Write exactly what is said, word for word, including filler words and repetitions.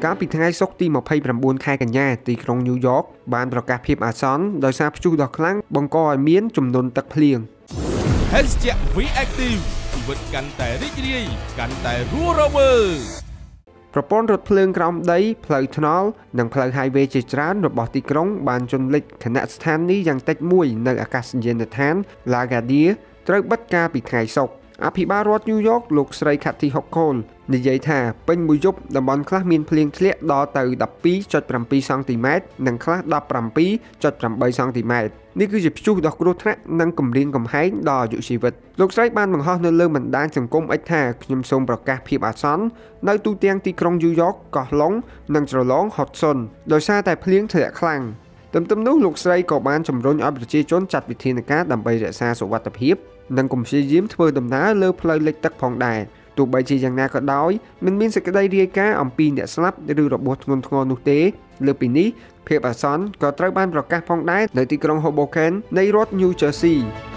កាលពីថ្ងៃសុក្រទីម្ភៃប្រាំបួនខែកញ្ញាទីក្រុងញូវយ៉កបានប្រកាសភាពអាសន្នដោយសារព្យុះដ៏ខ្លាំងបង្កឲ្យមានចំនួនទឹកភ្លៀង Hashtag វី Active ជីវិតកាន់តែរីករាយកាន់តែរស់រវើកប្រព័ន្ធរថភ្លើងក្រោមដីផ្លូវថ្នល់និងផ្លូវ highway ជាច្រើនរបស់ទីក្រុងបានជន់លិចគណៈស្ថានីយ៍យ៉ាងតិចមួយនៅអាកាសយានដ្ឋាន LaGuardia ត្រូវបិទកាលពីថ្ងៃសុក្រអភិបាលរដ្ឋញូវយ៉កលោកស្រី Kathy Hochul និយាយថាពេញមួយយប់តំបន់ខ្លះមានភ្លៀងធ្លាក់ដល់ទៅ ដប់ពីរចុចប្រាំពីរ សង់ទីម៉ែត្រនិងខ្លះ ដប់ប្រាំពីរចុចប្រាំបី សង់ទីម៉ែត្រនេះគឺជាព្យុះដ៏គ្រោះថ្នាក់និងគំរាមកំហែងដល់អាយុជីវិតលោកស្រីបានបង្ហោះនៅលើបណ្ដាញសង្គមអិចថាខ្ញុំសូមប្រកាសភាពអាសន្ននៅទូទាំងទីក្រុងញូវយ៉កកោះឡុងនិងច្រឡង Hudson ដោយសារតែភ្លៀងធ្លាក់ខ្លាំងទន្ទឹមនោះលោកស្រីក៏បានជំរុញឲ្យប្រជាជនចាត់វិធានការដើម្បីរក្សាសុវត្ថិភាពនិងកុំព្យាយាមធ្វើដំណើរលើផ្លូវលិចទឹកផងដែរទោះបីជាយ៉ាងណាក៏ដោយមិនមានសេចក្តីរាយការណ៍អំពីអ្នកស្លាប់ឬរបួសធ្ងន់ធ្ងរនោះទេលើពីនេះភាពអាសន្នក៏ត្រូវបានប្រកាសផងដែរនៅទីក្រុង Hoboken នៃរដ្ឋ New Jersey